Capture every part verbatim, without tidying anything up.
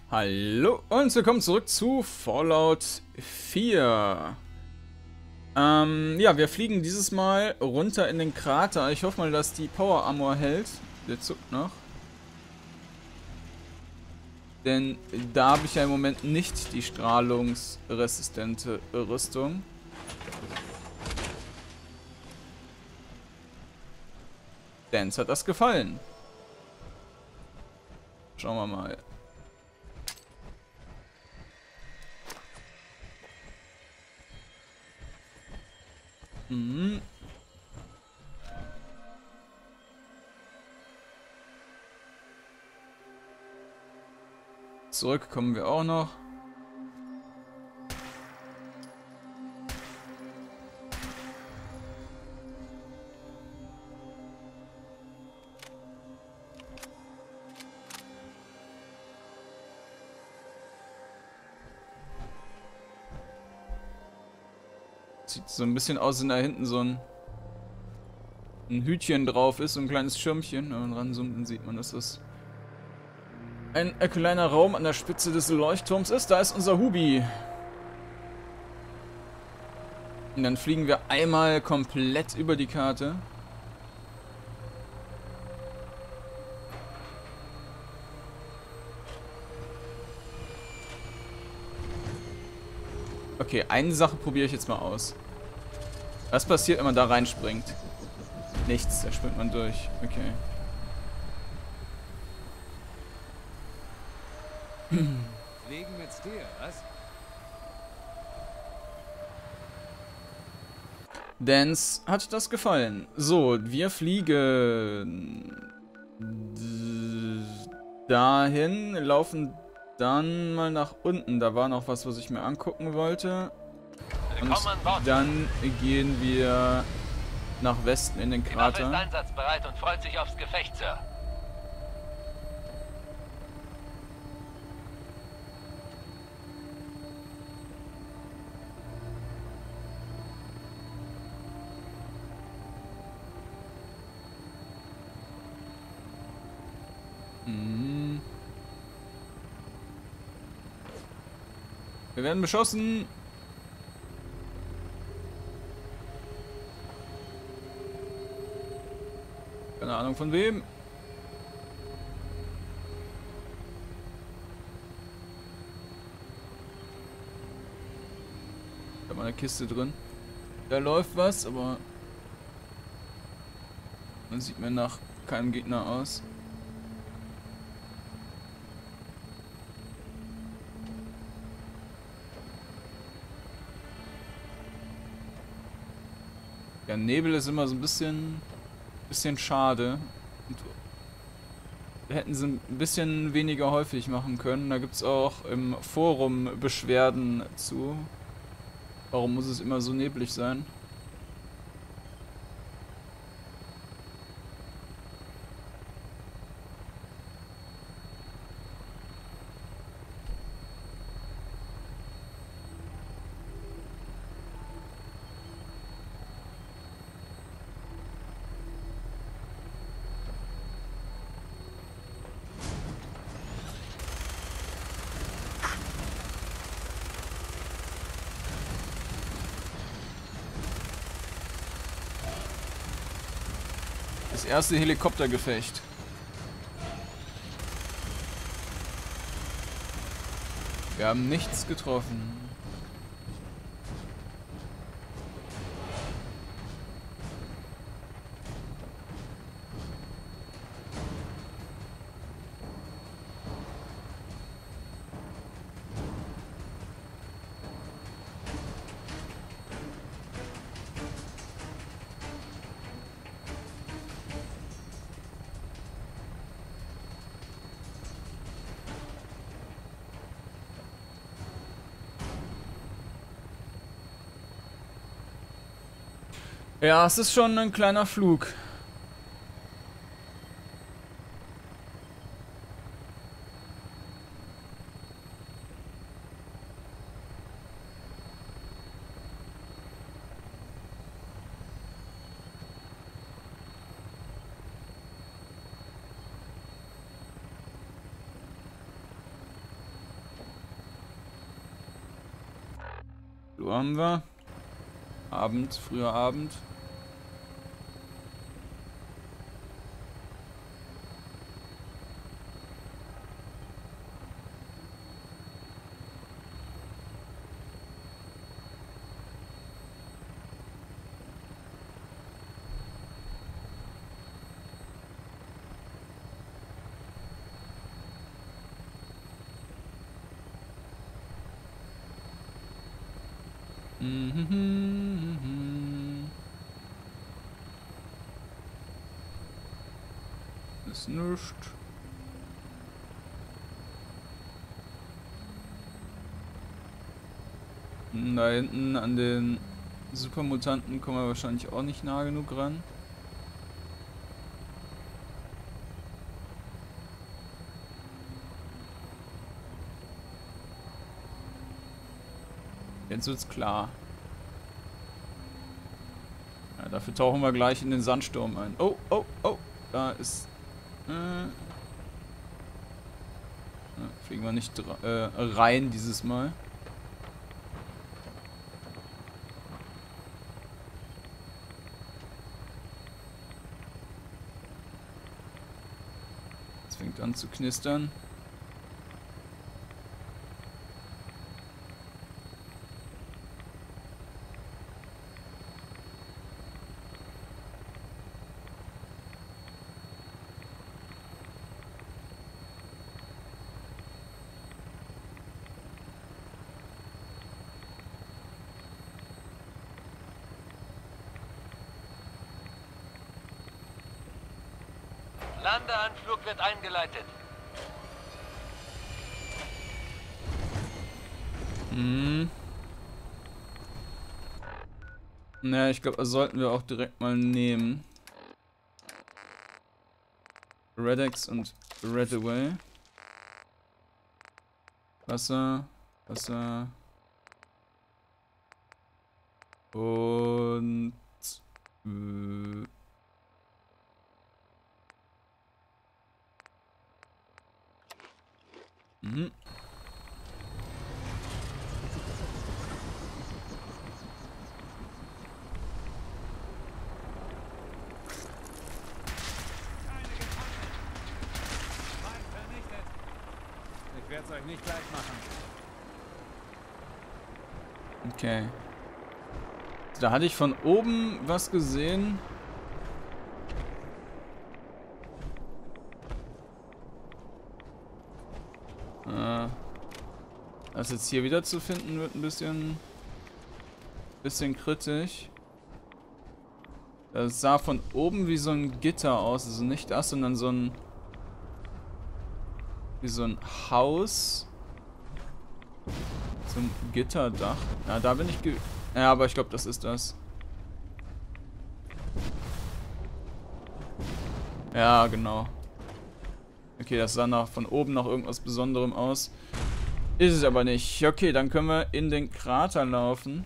Hallo und willkommen zurück zu Fallout vier. Ähm, ja, wir fliegen dieses Mal runter in den Krater. Ich hoffe mal, dass die Power Armor hält. Der zuckt noch. Denn da habe ich ja im Moment nicht die strahlungsresistente Rüstung. Dance hat das gefallen. Schauen wir mal. Mhm. Zurück kommen wir auch noch. Sieht so ein bisschen aus, wenn da hinten so ein, ein Hütchen drauf ist, so ein kleines Schirmchen. Wenn man ranzoomt, dann sieht man, dass das ein kleiner Raum an der Spitze des Leuchtturms ist. Da ist unser Hubi. Und dann fliegen wir einmal komplett über die Karte. Okay, eine Sache probiere ich jetzt mal aus. Was passiert, wenn man da reinspringt? Nichts, da springt man durch. Okay. Fliegen mit Stil, was? Dance hat das gefallen. So, wir fliegen dahin, laufen dann mal nach unten. Da war noch was, was ich mir angucken wollte. Und dann gehen wir nach Westen in den Krater. Die Waffe ist einsatzbereit und freut sich aufs Gefecht, Sir. Mhm. Wir werden beschossen. Keine Ahnung von wem. Da war eine Kiste drin. Da läuft was, aber man sieht mir nach keinem Gegner aus. Ja, Nebel ist immer so ein bisschen, bisschen schade. Und hätten sie ein bisschen weniger häufig machen können. Da gibt es auch im Forum Beschwerden zu. Warum muss es immer so neblig sein? Das erste Helikoptergefecht. Wir haben nichts getroffen. Ja, es ist schon ein kleiner Flug. Uhr haben wir? Abend, früher Abend. Mhm. Ist nichts. Da hinten an den Supermutanten kommen wir wahrscheinlich auch nicht nah genug ran. Jetzt wird's klar. Ja, dafür tauchen wir gleich in den Sandsturm ein. Oh, oh, oh. Da ist... Äh, ja, fliegen wir nicht äh, rein dieses Mal. Es fängt an zu knistern. Landeanflug wird eingeleitet. Hm. Na, ich glaube, das sollten wir auch direkt mal nehmen. Redex und Redaway. Wasser, Wasser. Und... Äh, Mhm. Ich werde es euch nicht leicht machen. Okay. Da hatte ich von oben was gesehen. Äh, das jetzt hier wieder zu finden, wird ein bisschen, bisschen kritisch. Das sah von oben wie so ein Gitter aus. Also nicht das, sondern so ein... Wie so ein Haus. So ein Gitterdach. Ja, da bin ich ge... Ja, aber ich glaube, das ist das. Ja, genau. Okay, das sah nach von oben nach irgendwas Besonderem aus. Ist es aber nicht. Okay, dann können wir in den Krater laufen.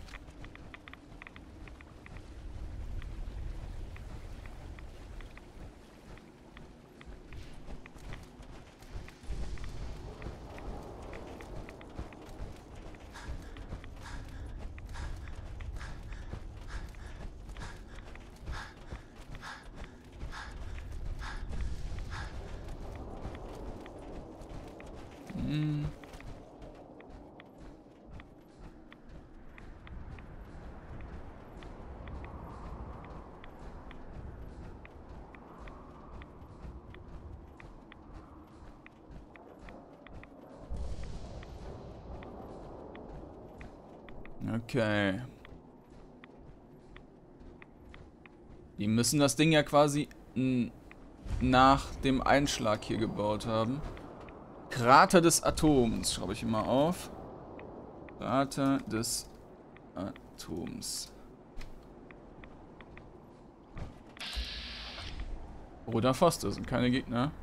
Hm. Okay. Die müssen das Ding ja quasi nach dem Einschlag hier gebaut haben. Krater des Atoms. Schreibe ich immer auf. Krater des Atoms. Bruder Foster sind keine Gegner.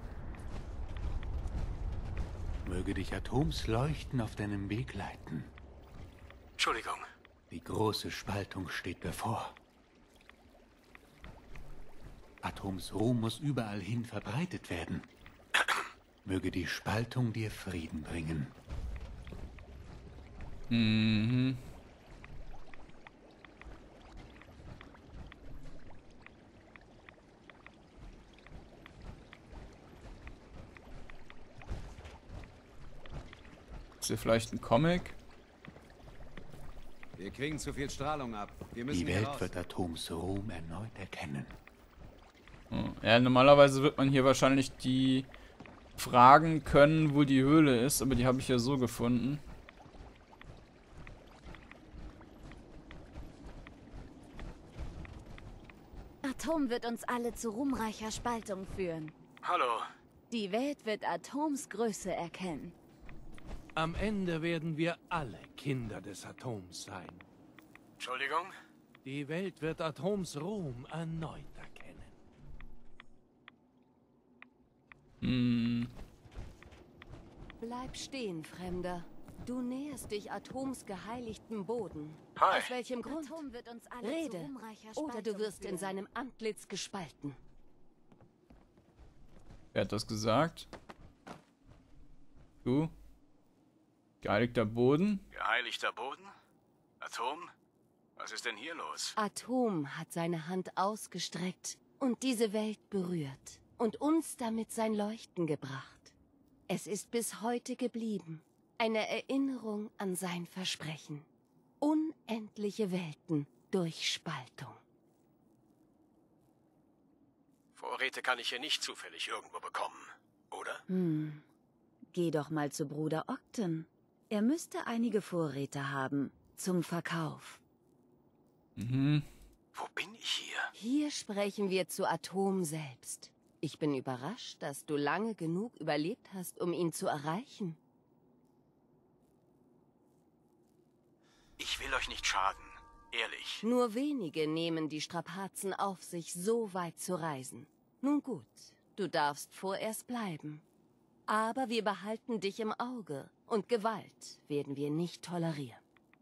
Möge dich Atoms Leuchten auf deinem Weg leiten. Entschuldigung. Die große Spaltung steht bevor. Atoms Ruhm muss überall hin verbreitet werden. Möge die Spaltung dir Frieden bringen. Mhm. Ist hier vielleicht ein Comic? Wir kriegen zu viel Strahlung ab. Wir müssen Die hier Welt raus. wird Atoms Ruhm erneut erkennen. Hm. Ja, normalerweise wird man hier wahrscheinlich die fragen können, wo die Höhle ist, aber die habe ich ja so gefunden. Atom wird uns alle zu ruhmreicher Spaltung führen. Hallo. Die Welt wird Atoms Größe erkennen. Am Ende werden wir alle Kinder des Atoms sein. Entschuldigung? Die Welt wird Atoms Ruhm erneut erkennen. Hm. Bleib stehen, Fremder. Du näherst dich Atoms geheiligtem Boden. Hi. Aus welchem Grund? Atom wird uns alle Rede, zu ruhmreicher oder du Spaltung wirst in führen. seinem Antlitz gespalten. Wer hat das gesagt? Du? Geheiligter Boden? Geheiligter Boden? Atom? Was ist denn hier los? Atom hat seine Hand ausgestreckt und diese Welt berührt und uns damit sein Leuchten gebracht. Es ist bis heute geblieben. Eine Erinnerung an sein Versprechen. Unendliche Welten durch Spaltung. Vorräte kann ich hier nicht zufällig irgendwo bekommen, oder? Hm. Geh doch mal zu Bruder Ogden. Er müsste einige Vorräte haben. Zum Verkauf. Mhm. Wo bin ich hier? Hier sprechen wir zu Atom selbst. Ich bin überrascht, dass du lange genug überlebt hast, um ihn zu erreichen. Ich will euch nicht schaden. Ehrlich. Nur wenige nehmen die Strapazen auf sich, so weit zu reisen. Nun gut, du darfst vorerst bleiben. Aber wir behalten dich im Auge und Gewalt werden wir nicht tolerieren.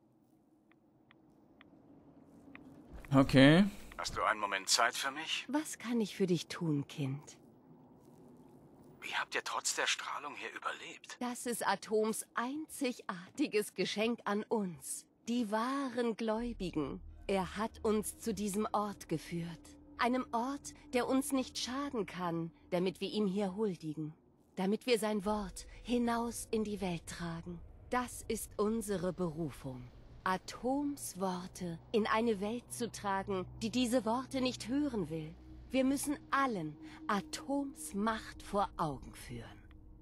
Okay. Hast du einen Moment Zeit für mich? Was kann ich für dich tun, Kind? Wie habt ihr trotz der Strahlung hier überlebt? Das ist Atoms einzigartiges Geschenk an uns, die wahren Gläubigen. Er hat uns zu diesem Ort geführt. Einem Ort, der uns nicht schaden kann, damit wir ihm hier huldigen. Damit wir sein Wort hinaus in die Welt tragen. Das ist unsere Berufung. Atoms Worte in eine Welt zu tragen, die diese Worte nicht hören will. Wir müssen allen Atoms Macht vor Augen führen.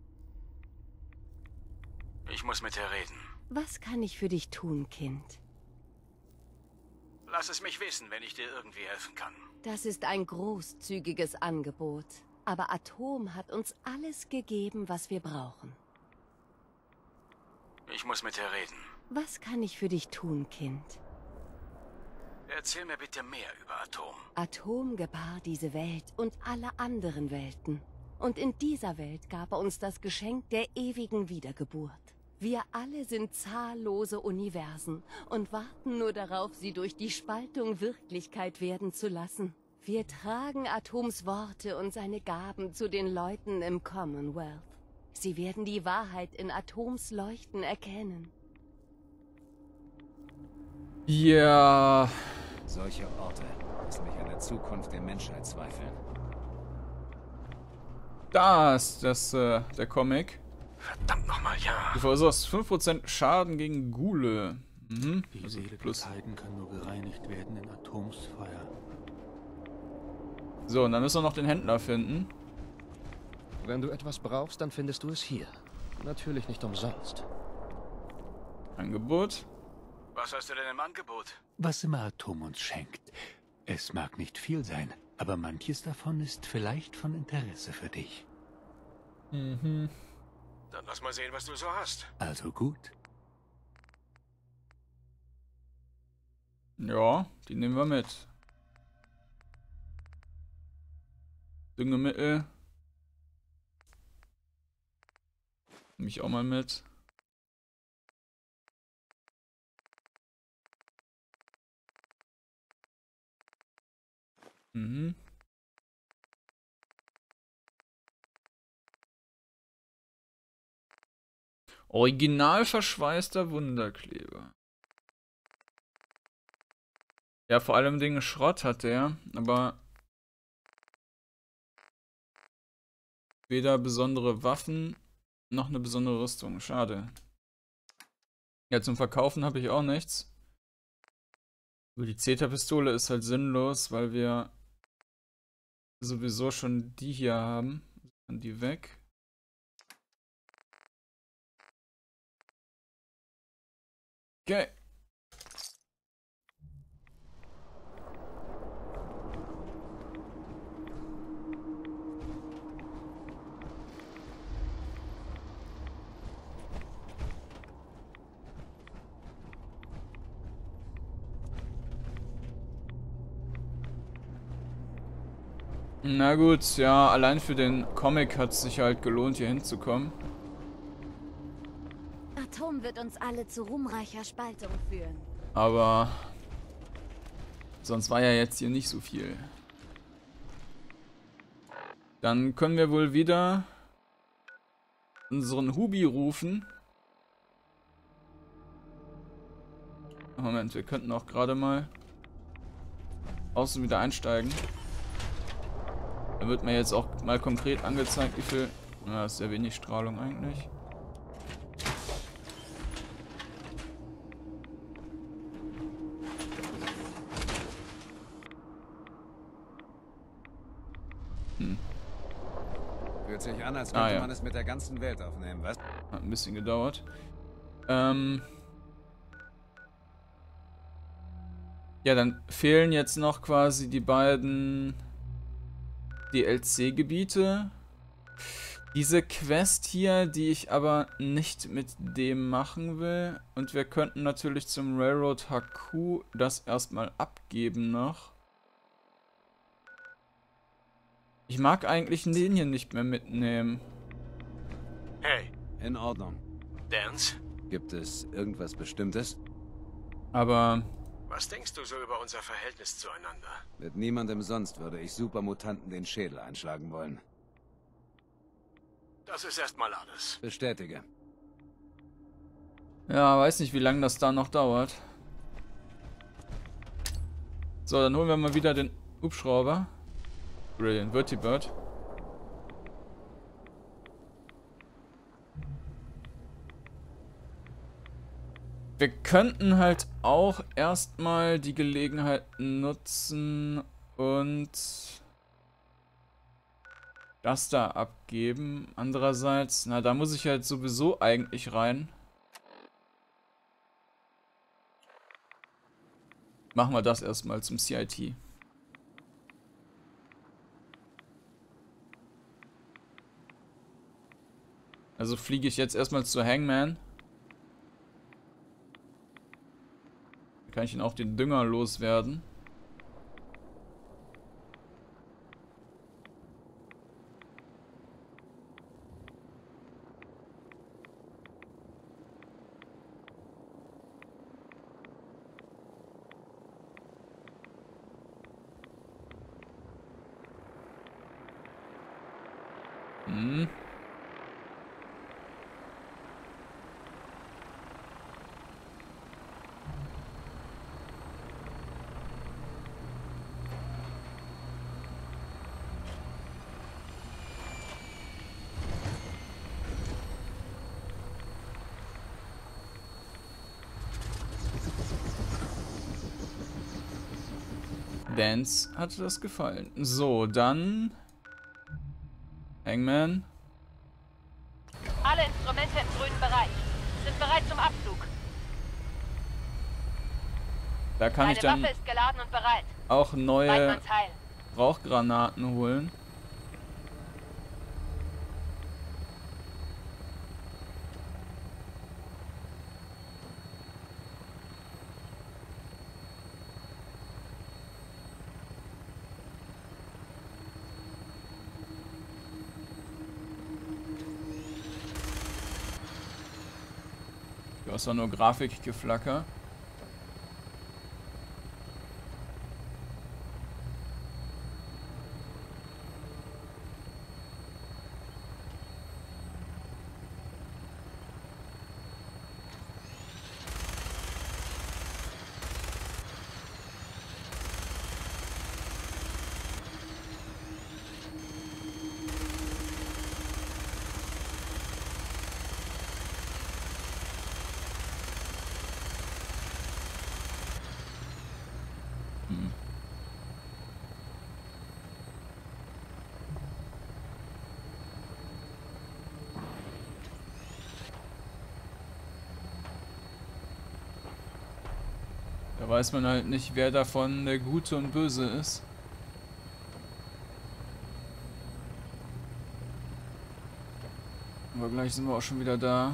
Ich muss mit dir reden. Was kann ich für dich tun, Kind? Lass es mich wissen, wenn ich dir irgendwie helfen kann. Das ist ein großzügiges Angebot. Aber Atom hat uns alles gegeben, was wir brauchen. Ich muss mit dir reden. Was kann ich für dich tun, Kind? Erzähl mir bitte mehr über Atom. Atom gebar diese Welt und alle anderen Welten. Und in dieser Welt gab er uns das Geschenk der ewigen Wiedergeburt. Wir alle sind zahllose Universen und warten nur darauf, sie durch die Spaltung Wirklichkeit werden zu lassen. Wir tragen Atoms Worte und seine Gaben zu den Leuten im Commonwealth. Sie werden die Wahrheit in Atoms Leuchten erkennen. Ja. Solche Orte lassen mich an der Zukunft der Menschheit zweifeln. Da ist das, äh, der Comic. Verdammt nochmal, ja. Du verursachst fünf Prozent Schaden gegen Ghule. Mhm. Die Also Seele plus. des Heiden kann nur gereinigt werden in Atoms Feuer. So, und dann müssen wir noch den Händler finden. Wenn du etwas brauchst, dann findest du es hier. Natürlich nicht umsonst. Angebot. Was hast du denn im Angebot? Was immer Atom uns schenkt. Es mag nicht viel sein, aber manches davon ist vielleicht von Interesse für dich. Mhm. Dann lass mal sehen, was du so hast. Also gut. Ja, die nehmen wir mit. Düngemittel. Nehme ich auch mal mit. Mhm. Original verschweißter Wunderkleber. Ja, vor allem Dinge Schrott hat der, aber weder besondere Waffen noch eine besondere Rüstung. Schade. Ja, zum Verkaufen habe ich auch nichts. Aber die Zeta-Pistole ist halt sinnlos, weil wir sowieso schon die hier haben. Dann die weg. Okay. Na gut, ja, allein für den Comic hat es sich halt gelohnt, hier hinzukommen. Atom wird uns alle zu ruhmreicher Spaltung führen. Aber sonst war ja jetzt hier nicht so viel. Dann können wir wohl wieder unseren Hubi rufen. Moment, wir könnten auch gerade mal außen wieder einsteigen. Da wird mir jetzt auch mal konkret angezeigt, wie viel... Na, das ist sehr wenig Strahlung eigentlich. Hm. Fühlt sich an, als könnte Ah, ja. man es mit der ganzen Welt aufnehmen, was? Hat ein bisschen gedauert. Ähm... Ja, dann fehlen jetzt noch quasi die beiden D L C-Gebiete. Diese Quest hier, die ich aber nicht mit dem machen will. Und wir könnten natürlich zum Railroad H Q das erstmal abgeben noch. Ich mag eigentlich den hier nicht mehr mitnehmen. Hey, In Ordnung. Dance, Gibt es irgendwas Bestimmtes? Aber... was denkst du so über unser Verhältnis zueinander? Mit niemandem sonst würde ich Supermutanten den Schädel einschlagen wollen. Das ist erstmal alles. Bestätige. Ja, weiß nicht, wie lange das da noch dauert. So, dann holen wir mal wieder den Hubschrauber. Brilliant, Vertibird. Wir könnten halt auch erstmal die Gelegenheit nutzen und das da abgeben. Andererseits, na, da muss ich halt sowieso eigentlich rein. Machen wir das erstmal zum C I T. Also fliege ich jetzt erstmal zu Hangman. Dann kann ich ihn auch den Dünger loswerden. Hm. Dance hatte das gefallen. So, dann... Hangman. Alle Instrumente im grünen Bereich. Sind bereit zum Abflug. Da kann ich dann Deine Waffe ist geladen und bereit. auch neue Weidmanns Heil. Rauchgranaten holen. Du hast doch nur Grafikgeflacker. Da weiß man halt nicht, wer davon der Gute und Böse ist. Aber gleich sind wir auch schon wieder da.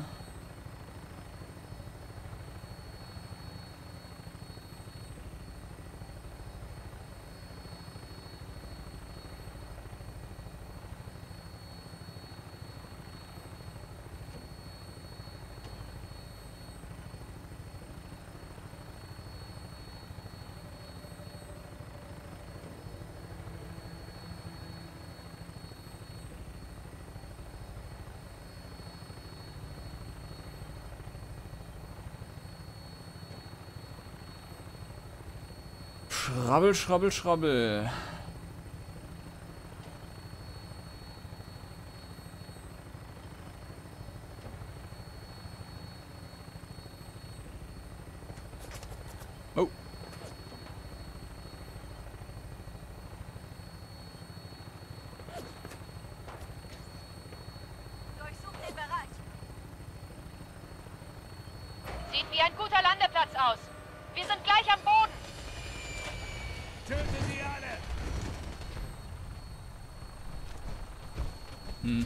Schrabbel, schrabbel, schrabbel. Oh. Durchsucht den Bereich. Sieht wie ein guter Landeplatz aus. Wir sind gleich am Boden. Töte sie alle! Hm.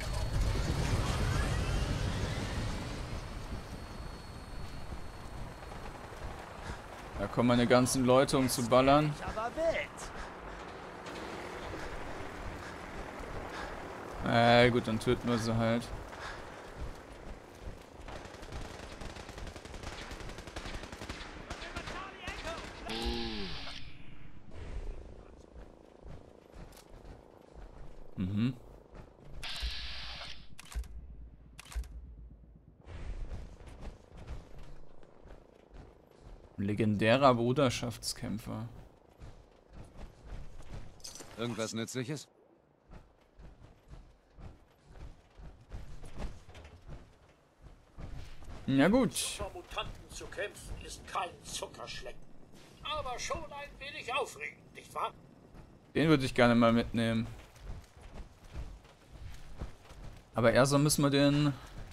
Da kommen meine ganzen Leute, um zu ballern. Äh, gut, dann töten wir sie halt. Mhm. Legendärer Bruderschaftskämpfer. Irgendwas Nützliches? Ja gut. Vor Mutanten zu kämpfen ist kein Zuckerschlecken. Aber schon ein wenig aufregend, nicht wahr? Den würde ich gerne mal mitnehmen. Aber erst müssen wir den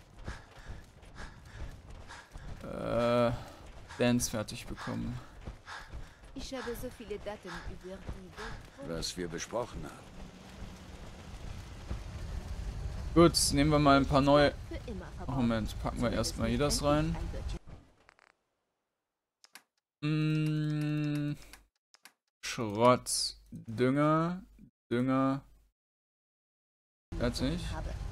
äh, Dance fertig bekommen. Ich habe so viele Daten über die Welt. Was wir besprochen haben. Gut, nehmen wir mal ein paar neue... Oh, Moment, packen wir erstmal hier das rein. Hm, Schrott, Dünger, Dünger. Fertig.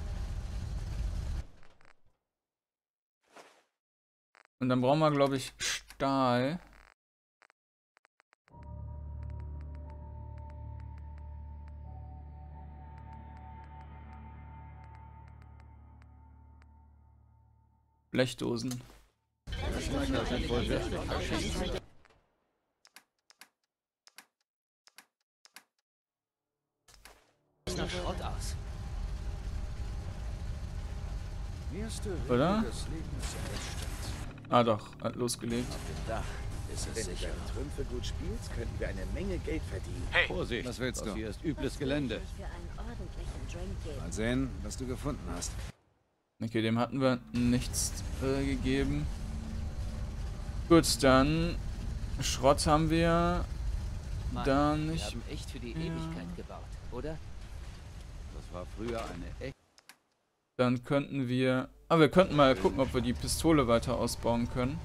Und dann brauchen wir, glaube ich, Stahl. Blechdosen. Nach Schrott aus. Oder? Ah doch, hat losgelegt. Wenn du deine Trümpfe gut spielst, könnten wir eine Menge Geld verdienen. Hey, Vorsicht, was willst du? Hier ist übles Gelände. Mal sehen, was du gefunden hast. Okay, dem hatten wir nichts äh, gegeben. Gut, dann Schrott haben wir. Mann, Dann wir nicht. haben echt für die Ja. Ewigkeit gebaut, oder? Das war früher eine echte... Dann könnten wir. Ah, wir könnten mal gucken, ob wir die Pistole weiter ausbauen können.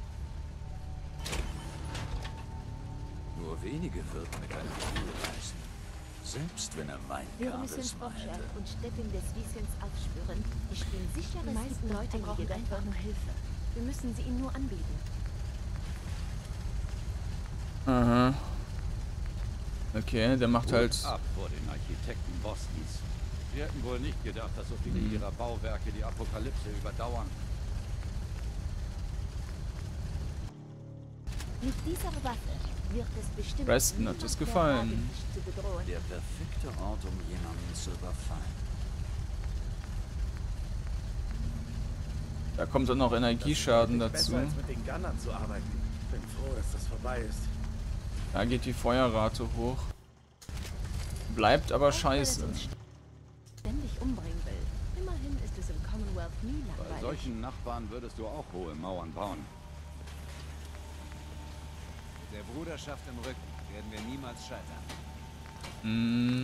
Nur wenige würden mit einem Ziel reisen. Selbst wenn er mein Wir müssen Forscher und Städten des Wissens aufspüren. Ich bin sicher, die meisten Leute brauchen einfach nur Hilfe. Wir müssen sie ihnen nur anbieten. Aha. Okay, der macht halt. Ab vor den Architekten Bostons. Sie hätten wohl nicht gedacht, dass so viele Hm. ihrer Bauwerke die Apokalypse überdauern. Mit dieser Waffe wird es bestimmt Preston hat es gefallen. zu bedrohen. Der perfekte Ort, um jemanden zu überfallen. Da kommt dann noch Energieschaden dazu. besser als mit den Gunnern zu arbeiten. Bin froh, dass das vorbei ist. Da geht die Feuerrate hoch. Bleibt aber scheiße. Ständig umbringen will. Immerhin ist es im Commonwealth nie Bei langweilig. solchen Nachbarn würdest du auch hohe Mauern bauen. Der Bruderschaft im Rücken werden wir niemals scheitern. Hm.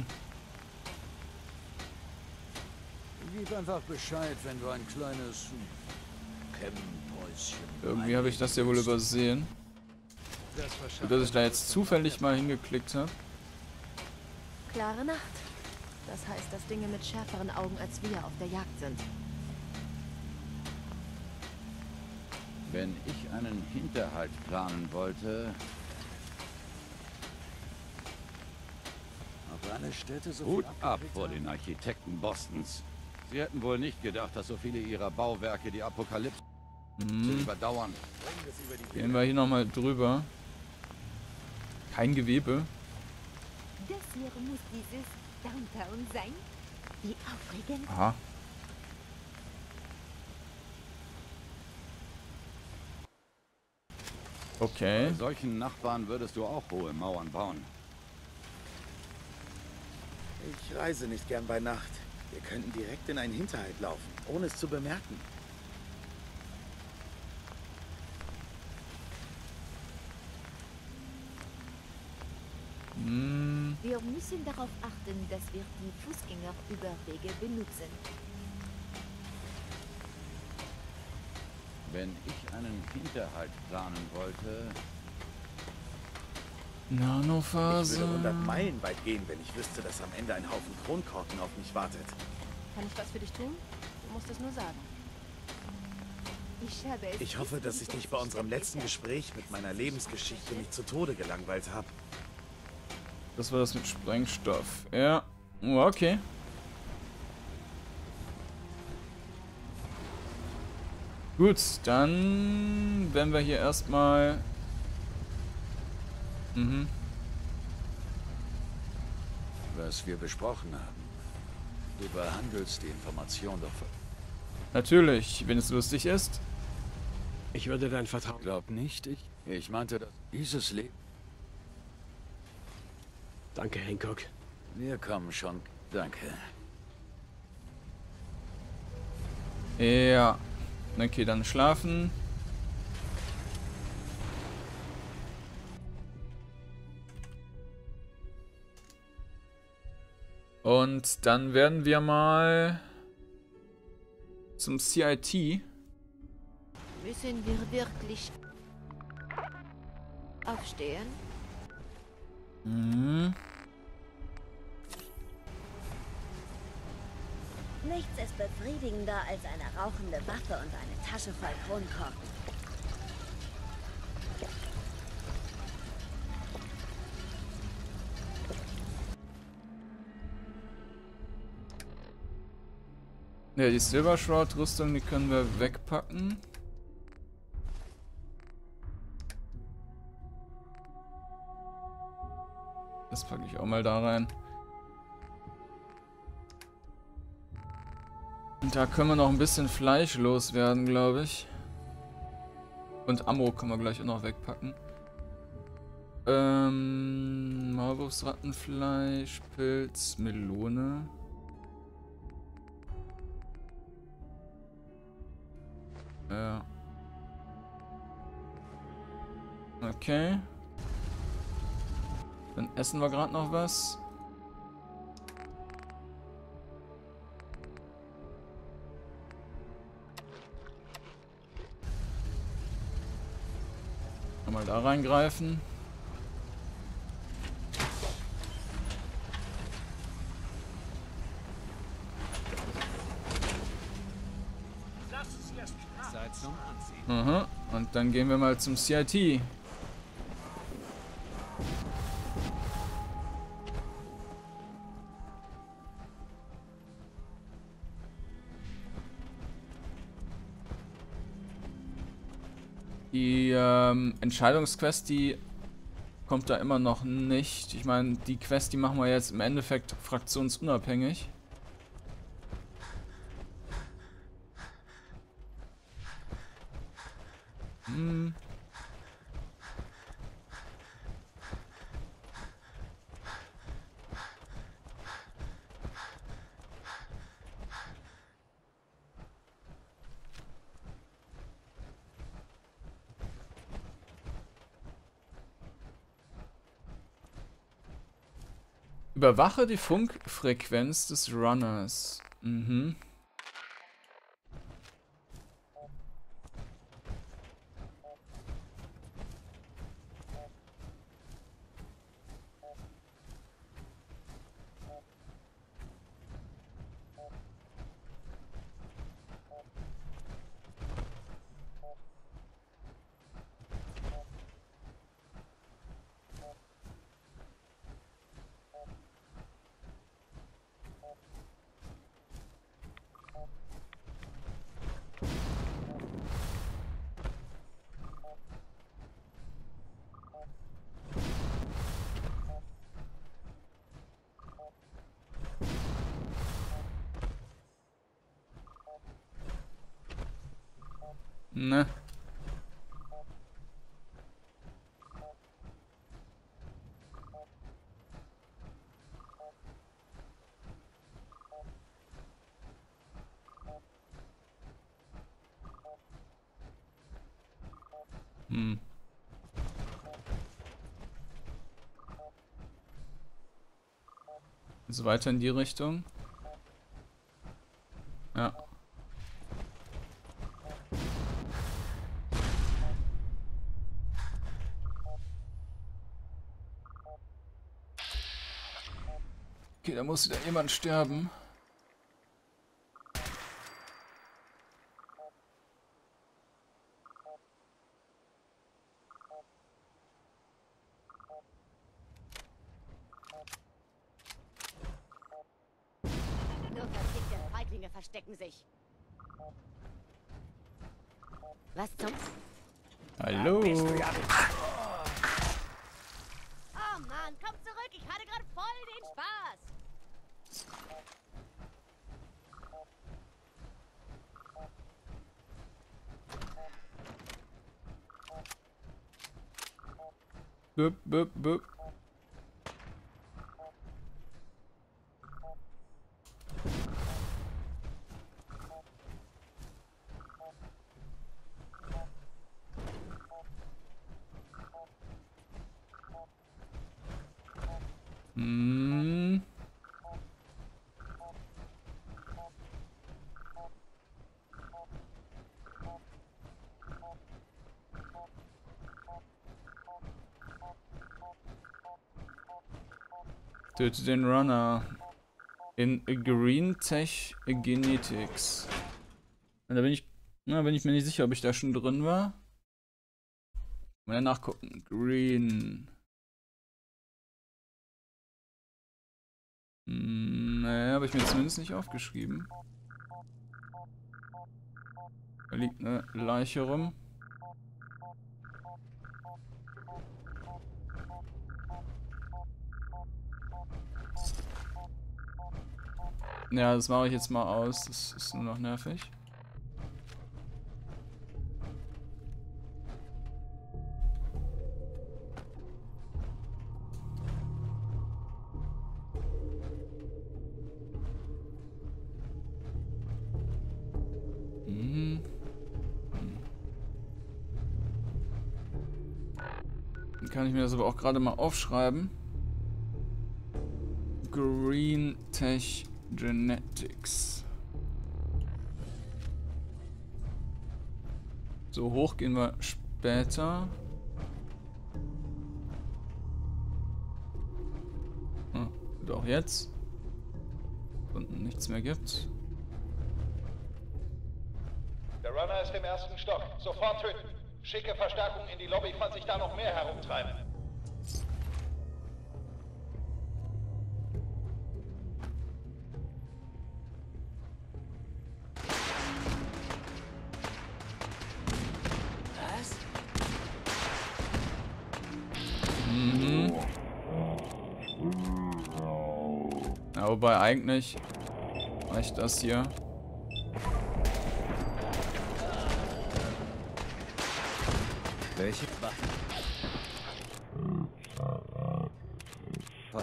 Gib einfach Bescheid, wenn du ein kleines Kämmenhäuschen... Irgendwie habe ich das ja wohl übersehen. Gut, dass ich da jetzt zufällig mal hingeklickt habe. Klare Nacht. Das heißt, dass Dinge mit schärferen Augen als wir auf der Jagd sind. Wenn ich einen Hinterhalt planen wollte... Auf eine Stätte so Hut ab vor den Architekten Bostons. Sie hätten wohl nicht gedacht, dass so viele ihrer Bauwerke die Apokalypse Hm. überdauern. Gehen wir hier nochmal drüber. Kein Gewebe. Das hier muss dieses Downtown sein? Wie aufregend. Aha. Okay. Bei solchen Nachbarn würdest du auch hohe Mauern bauen. Ich reise nicht gern bei Nacht. Wir könnten direkt in einen Hinterhalt laufen, ohne es zu bemerken. Hm. Wir müssen darauf achten, dass wir die Fußgängerüberwege benutzen. Wenn ich einen Hinterhalt planen wollte... Ich Nanophase. würde hundert Meilen weit gehen, wenn ich wüsste, dass am Ende ein Haufen Kronkorken auf mich wartet. Kann ich was für dich tun? Du musst es nur sagen. Ich habe es Ich hoffe, dass ich dich bei unserem letzten Gespräch mit meiner Lebensgeschichte nicht zu Tode gelangweilt habe. Das war das mit Sprengstoff. Ja. Oh, okay. Gut, dann werden wir hier erstmal... Mhm. Was wir besprochen haben. Du behandelst die Information doch... Natürlich, wenn es lustig ist. Ich würde dein Vertrauen... Glaub nicht, ich... Ich meinte, dass dieses Leben... Danke, Hancock. Wir kommen schon. Danke. Ja. Okay, dann schlafen. Und dann werden wir mal zum C I T. Müssen wir wirklich aufstehen? Mhm. Nichts ist befriedigender als eine rauchende Waffe und eine Tasche voll Kronkorken. Ja, die Silver Shroud Rüstung, die können wir wegpacken. Das packe ich auch mal da rein. Und da können wir noch ein bisschen Fleisch loswerden, glaube ich. Und Ammo können wir gleich auch noch wegpacken. Ähm, Maulwurfsrattenfleisch, Pilz, Melone. Ja. Okay. Dann essen wir gerade noch was. Mal da reingreifen. Zeit zum Anziehen. Aha. Und dann gehen wir mal zum C I T. Die ähm, Entscheidungsquest, die kommt da immer noch nicht. Ich meine, die Quest, die machen wir jetzt im Endeffekt fraktionsunabhängig. Hm. Überwache die Funkfrequenz des Runners. Mhm. Ne. Hm. Also weiter in die Richtung. Ja. Okay, da muss wieder jemand sterben. Nur verfickte Feiglinge verstecken sich. Was zum... Hallo. Oh Mann, komm zurück, ich hatte gerade voll den Spaß. Büpp, büpp, büpp. Hm. Töte den Runner. In Green Tech Genetics. Da bin ich, na, bin ich mir nicht sicher, ob ich da schon drin war. Mal nachgucken. Green. Hm, naja, habe ich mir zumindest nicht aufgeschrieben. Da liegt eine Leiche rum. Ja, das mache ich jetzt mal aus. Das ist nur noch nervig. Mhm. Dann kann ich mir das aber auch gerade mal aufschreiben. Green Tech Genetics. So, hoch gehen wir später. Hm, und auch jetzt. Unten nichts mehr gibt. Der Runner ist im ersten Stock. Sofort töten. Schicke Verstärkung in die Lobby, falls sich da noch mehr herumtreiben. Ja, wobei eigentlich reicht das hier. Welche Waffen? Was?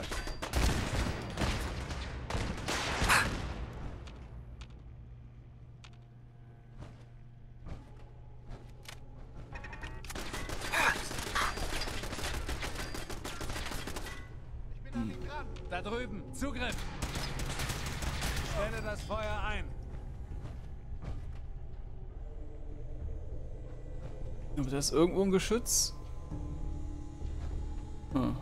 Ich bin an ihm dran. Mann, da drüben. Zugriff. Stelle das Feuer ein. Aber da ist irgendwo ein Geschütz. Hm.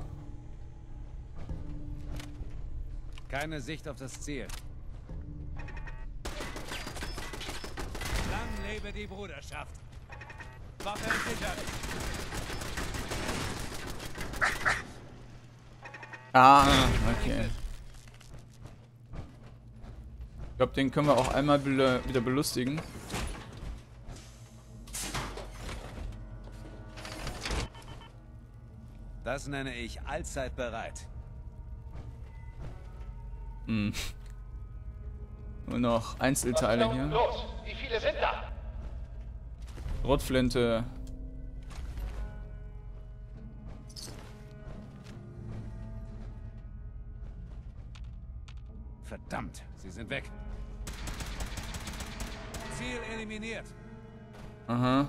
Keine Sicht auf das Ziel. Lang lebe die Bruderschaft. Waffe entsichert. Ah, okay. Ich glaube, den können wir auch einmal wieder, wieder belustigen. Das nenne ich allzeit bereit. Hm. Nur noch Einzelteile hier. Los, wie viele sind da? Rotflinte. Verdammt, sie sind weg. Ziel eliminiert. Aha.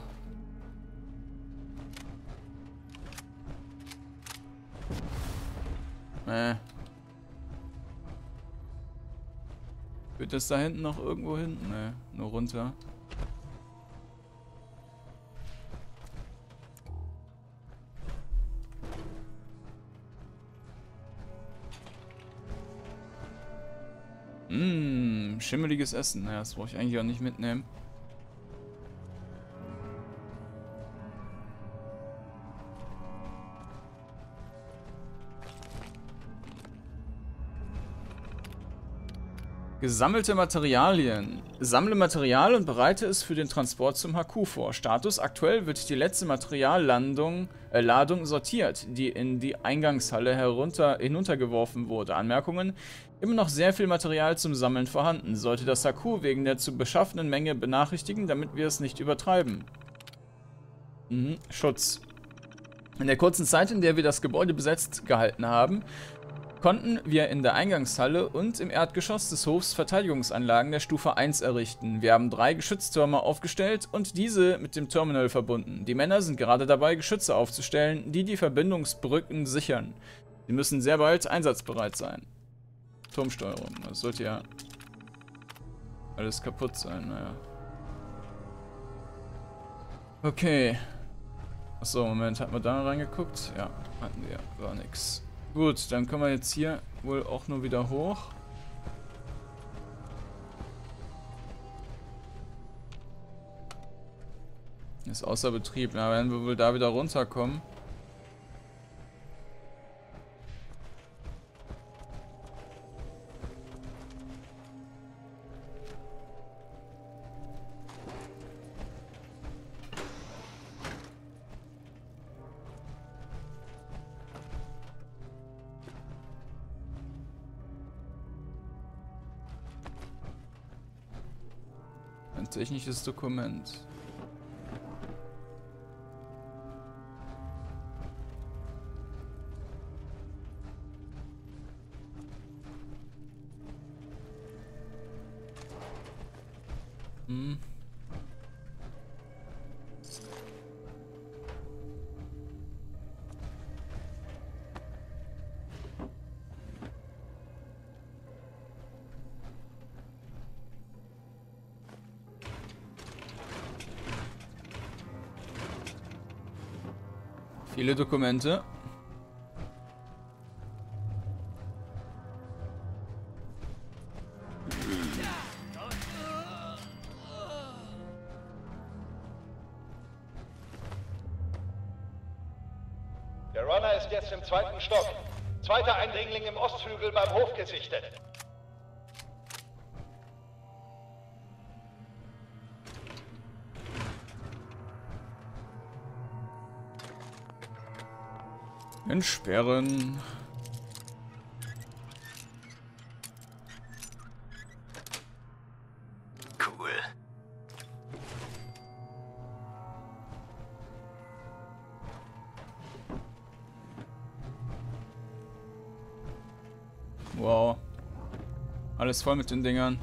Äh. Wird das da hinten noch irgendwo hinten? Ne, nur runter. Mmh, schimmeliges Essen. Ja, das brauche ich eigentlich auch nicht mitnehmen. Gesammelte Materialien. Sammle Material und bereite es für den Transport zum Haku vor. Status: Aktuell wird die letzte Materialladung äh, Ladung sortiert, die in die Eingangshalle herunter, hinuntergeworfen wurde. Anmerkungen: Immer noch sehr viel Material zum Sammeln vorhanden. Sollte das Haku wegen der zu beschaffenden Menge benachrichtigen, damit wir es nicht übertreiben. Mhm. Schutz. In der kurzen Zeit, in der wir das Gebäude besetzt gehalten haben, konnten wir in der Eingangshalle und im Erdgeschoss des Hofs Verteidigungsanlagen der Stufe eins errichten. Wir haben drei Geschütztürme aufgestellt und diese mit dem Terminal verbunden. Die Männer sind gerade dabei, Geschütze aufzustellen, die die Verbindungsbrücken sichern. Sie müssen sehr bald einsatzbereit sein. Turmsteuerung, das sollte ja alles kaputt sein, naja. Okay. Achso, Moment, hatten wir da reingeguckt? Ja, hatten wir, war nix. Gut, dann können wir jetzt hier wohl auch nur wieder hoch. Ist außer Betrieb. Na, werden wir wohl da wieder runterkommen. Ein technisches Dokument. Hm. Viele Dokumente. Der Runner ist jetzt im zweiten Stock. Zweiter Eindringling im Ostflügel beim Hof gesichtet. Entsperren. Cool. Wow. Alles voll mit den Dingern.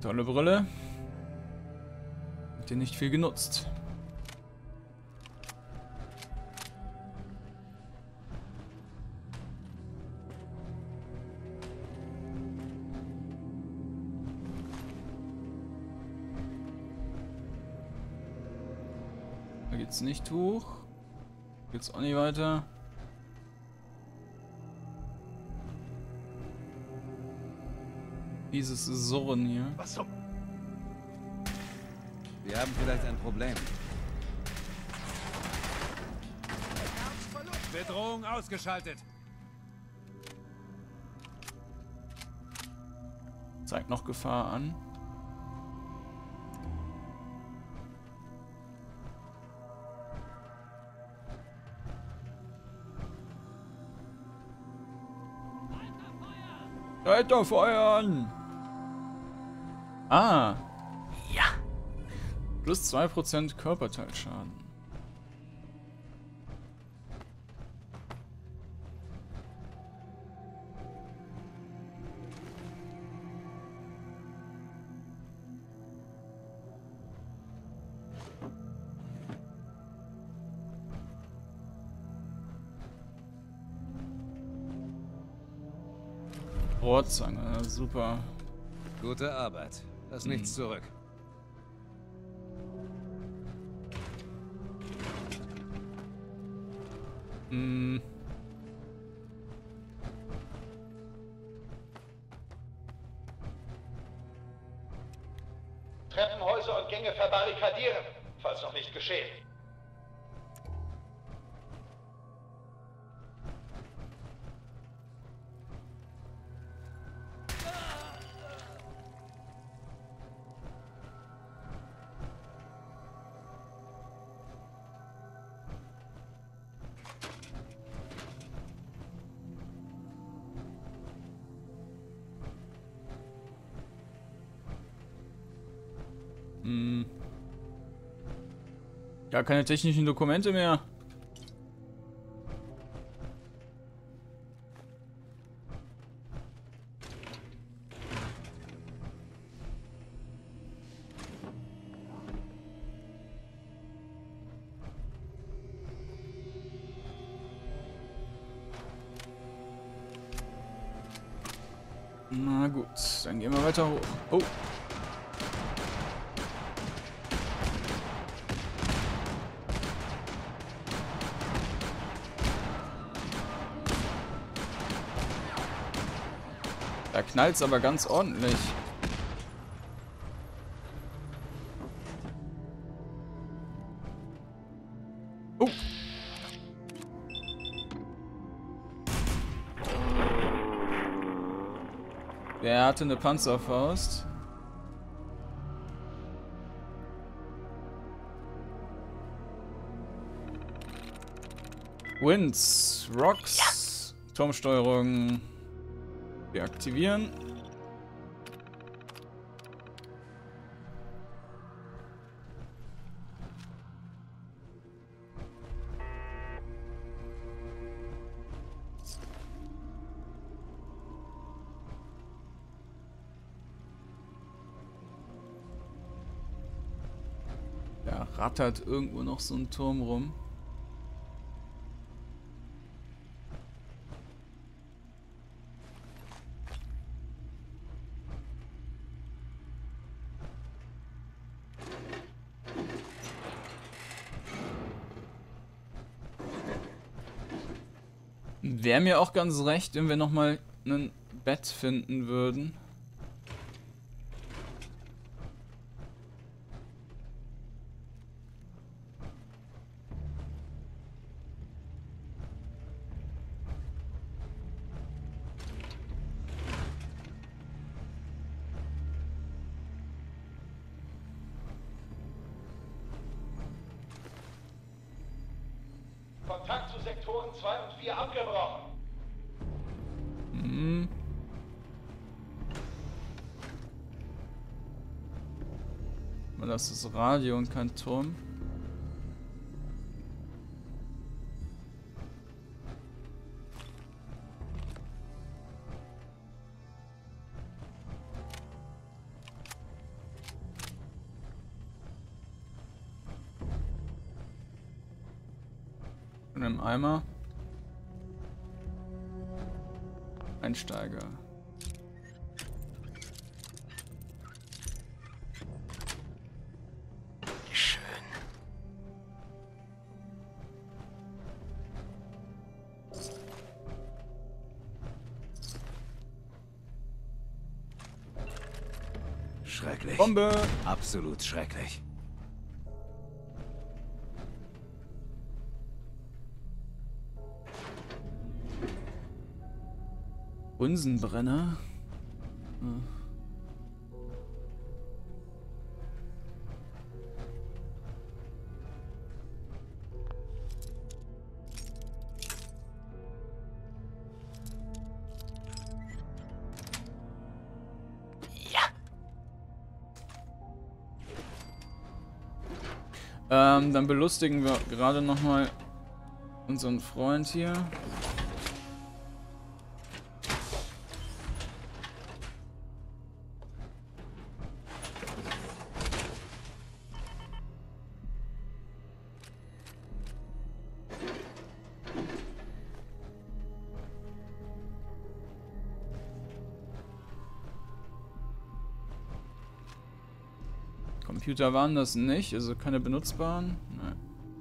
Tolle Brille. Hat dir nicht viel genutzt. Da geht's nicht hoch. Geht's auch nicht weiter. Dieses Surren hier. Was zum... Wir haben vielleicht ein Problem. Bedrohung ausgeschaltet. Zeigt noch Gefahr an. Weiter feuern! Ah! Ja! Plus zwei Prozent Körperteilschaden. Rohrzange, super. Gute Arbeit. Lass hm. nichts zurück. Hm. Treppenhäuser und Gänge verbarrikadieren, falls noch nicht geschehen. Hm. Gar keine technischen Dokumente mehr. Na gut, dann gehen wir weiter hoch. Oh. Da knallt's aber ganz ordentlich. Oh. Der hatte eine Panzerfaust. Winds, Rocks, ja. Turmsteuerung deaktivieren. Da rattert irgendwo noch so ein Turm rum. Wäre mir auch ganz recht, wenn wir nochmal ein Bett finden würden. Kontakt zu Sektoren zwei und vier abgebrochen. Hm. Das ist Radio und kein Turm. Und im Eimer. Einsteiger. Schön. Schrecklich. Bombe! Absolut schrecklich. Bunsenbrenner? Hm. Ähm, dann belustigen wir gerade nochmal unseren Freund hier. Computer waren das nicht, also keine benutzbaren. Nein.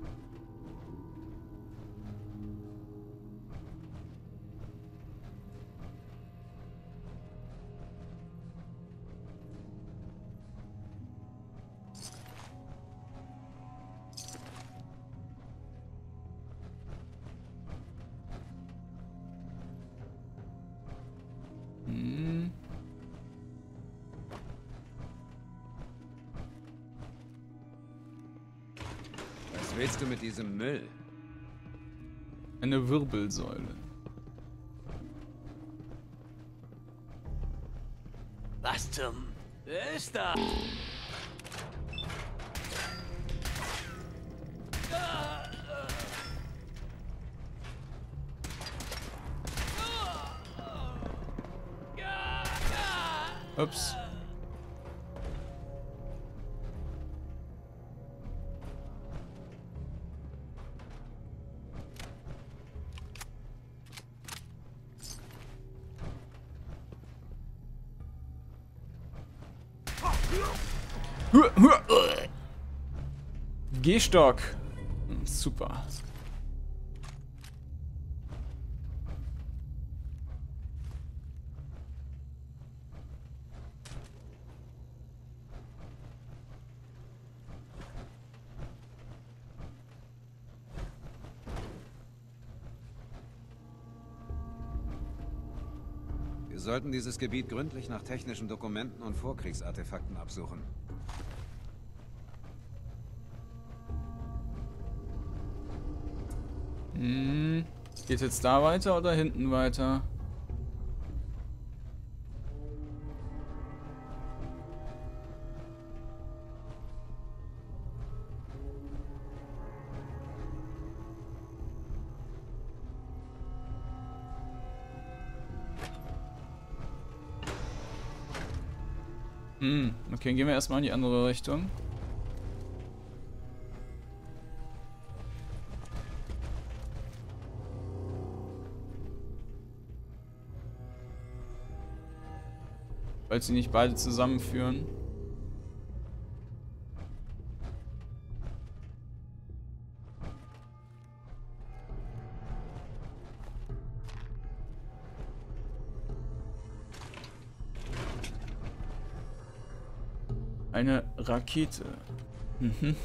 Hm. Was willst du mit diesem Müll? Eine Wirbelsäule. Was zum... Wer ist da? Ups. Gehstock. Super. Wir sollten dieses Gebiet gründlich nach technischen Dokumenten und Vorkriegsartefakten absuchen. Hm. Geht jetzt da weiter oder hinten weiter? Hm, okay, gehen wir erstmal in die andere Richtung. Falls sie nicht beide zusammenführen. Eine Rakete. Mhm.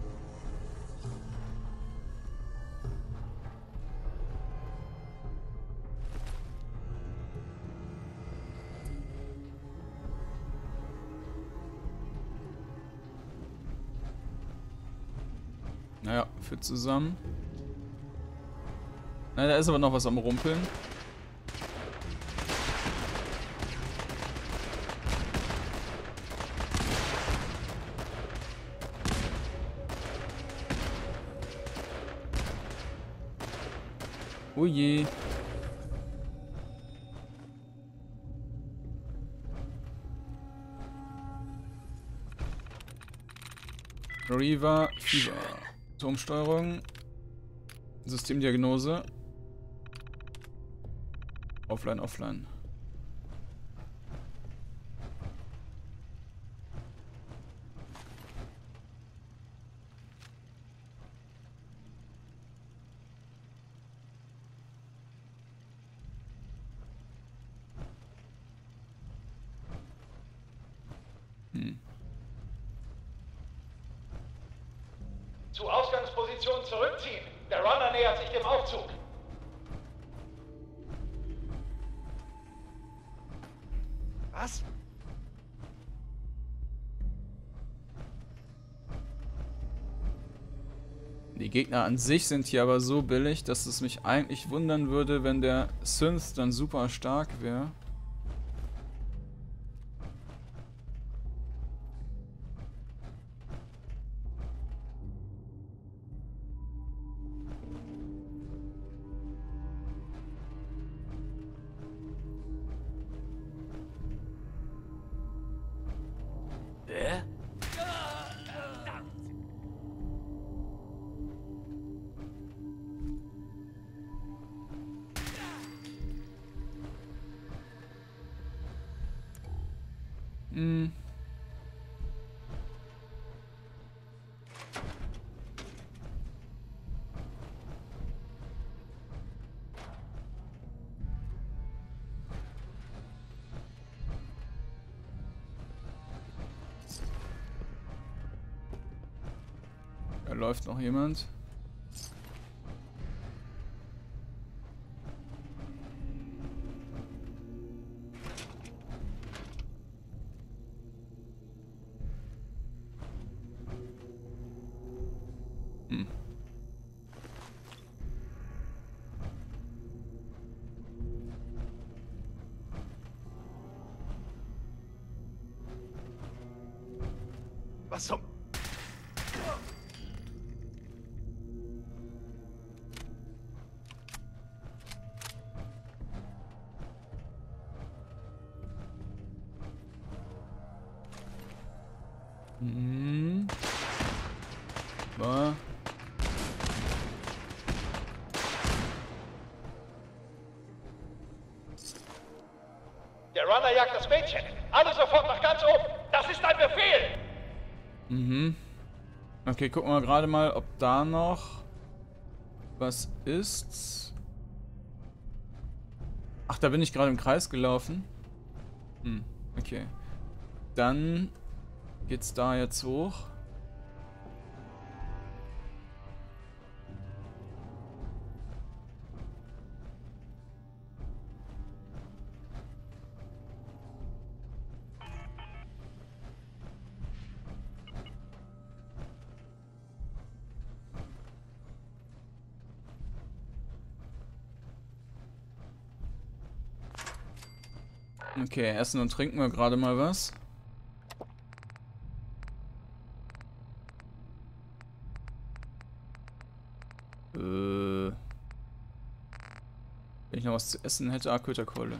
Naja, für zusammen. Na, da ist aber noch was am Rumpeln. Oh je. Reaver, Fever. Turmsteuerung. Systemdiagnose. Offline, offline. Hm. Zu Ausgangsposition zurückziehen. Der Runner nähert sich dem Aufzug. Was? Die Gegner an sich sind hier aber so billig, dass es mich eigentlich wundern würde, wenn der Synth dann super stark wäre. Wer? Hm. Da läuft noch jemand. Hm. Was zum... Hm. War. Der Runner jagt das Mädchen. Alle sofort nach ganz oben. Das ist ein Befehl. Mhm. Okay, gucken wir gerade mal, ob da noch was ist. Ach, da bin ich gerade im Kreis gelaufen. Hm, okay. Dann geht's da jetzt hoch. Okay, essen und trinken wir gerade mal was. Äh. Wenn ich noch was zu essen hätte, ah, Köterkohle.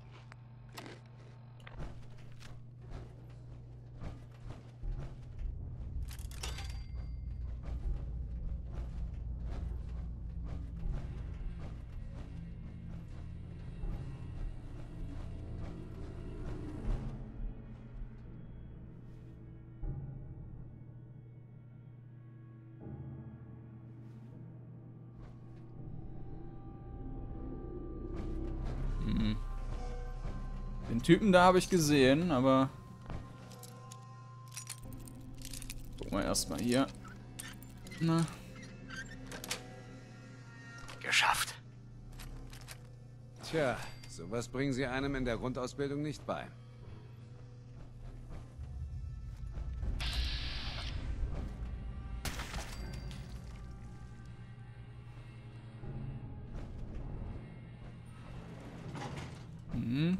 Den Typen da habe ich gesehen, aber... Gucken wir erstmal hier. Na. Geschafft. Tja, sowas bringen sie einem in der Grundausbildung nicht bei. Mhm.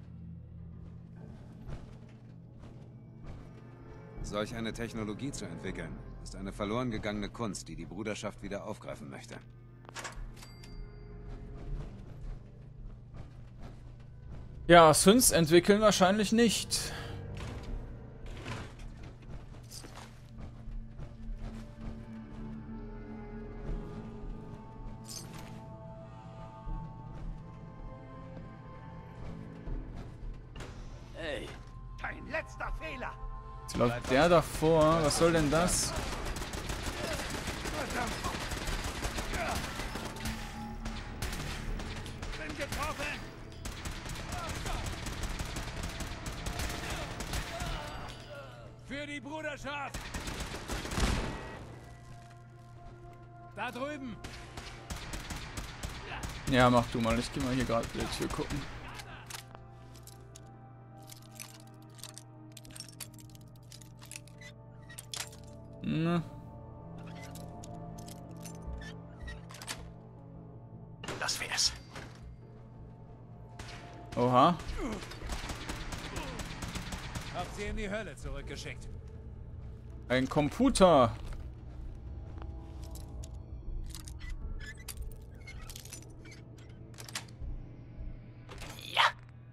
Solch eine Technologie zu entwickeln, ist eine verloren gegangene Kunst, die die Bruderschaft wieder aufgreifen möchte. Ja, Synths entwickeln wahrscheinlich nicht. Hey, Dein letzter Fehler! Jetzt läuft der davor. Was soll denn das? Bin getroffen! Für die Bruderschaft! Da drüben! Ja, mach du mal. Ich geh mal hier gerade bei der Tür gucken. Ne. das wär's. Oha. Habt sie in die Hölle zurückgeschickt. Ein Computer. Ja.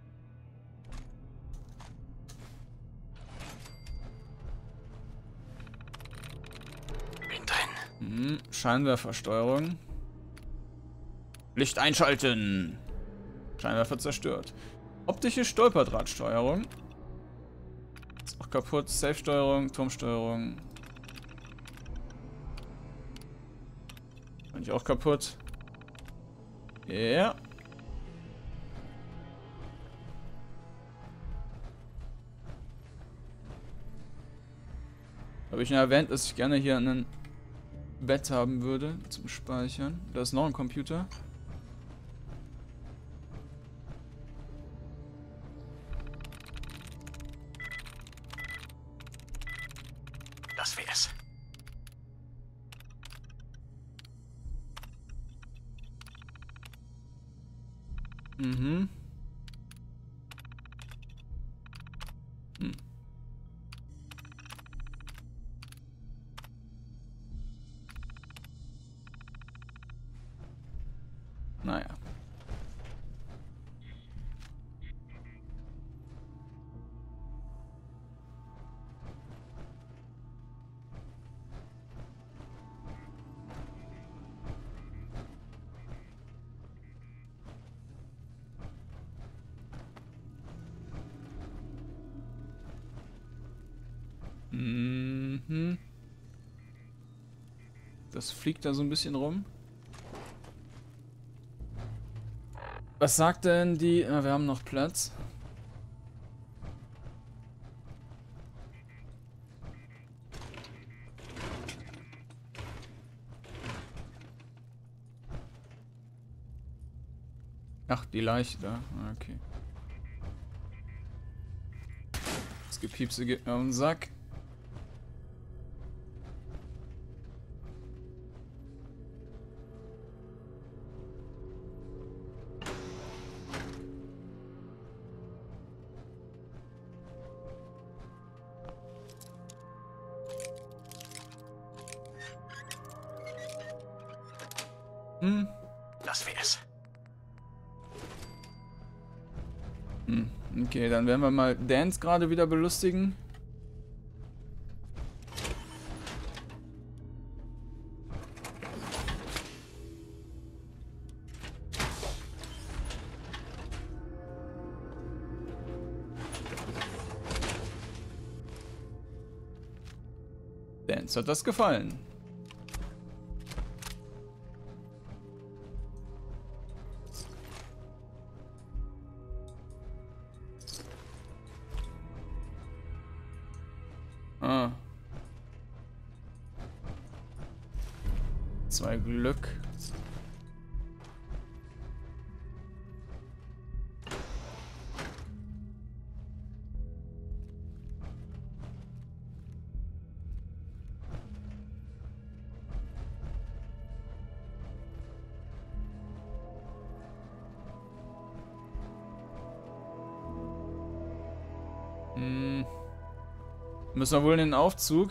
Bin drin. Hm, Scheinwerfersteuerung. Licht einschalten. Scheinwerfer zerstört. Optische Stolperdrahtsteuerung. Ist auch kaputt. Safe-Steuerung, Turmsteuerung. Bin ich auch kaputt. Ja. Yeah. Habe ich ja erwähnt, dass ich gerne hier ein Bett haben würde zum Speichern. Da ist noch ein Computer. Das wär's. Mhm. Hm. Naja. Mhm. Das fliegt da so ein bisschen rum. Was sagt denn die... Na, wir haben noch Platz. Ach, die Leiche da. Okay. Das Gepiepse geht mir auf den Sack. Hm. Das wär's. Hm. Okay, dann werden wir mal Dance gerade wieder belustigen. Dance hat das gefallen. Ah. Zwei Glück. Hm. Müssen wir wohl in den Aufzug.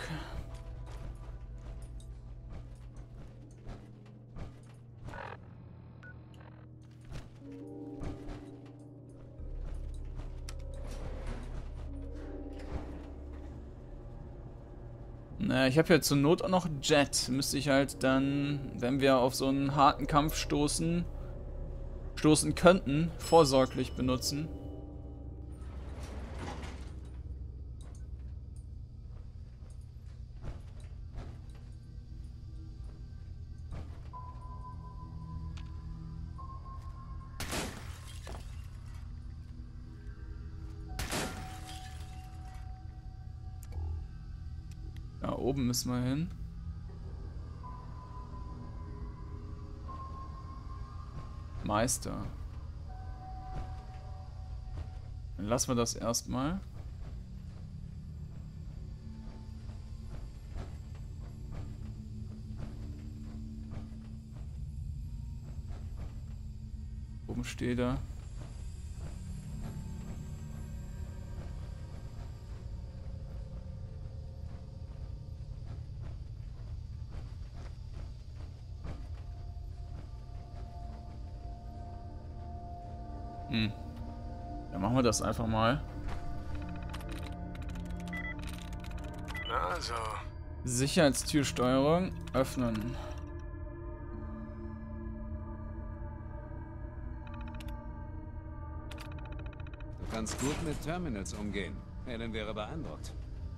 Naja, ich habe ja zur Not auch noch Jet. Müsste ich halt dann, wenn wir auf so einen harten Kampf stoßen, stoßen könnten, vorsorglich benutzen. Da oben müssen wir hin. Meister. Dann lassen wir das erstmal. Oben steht er. Hm. Dann machen wir das einfach mal. Also. Sicherheitstürsteuerung öffnen. Du kannst gut mit Terminals umgehen. Helen wäre beeindruckt.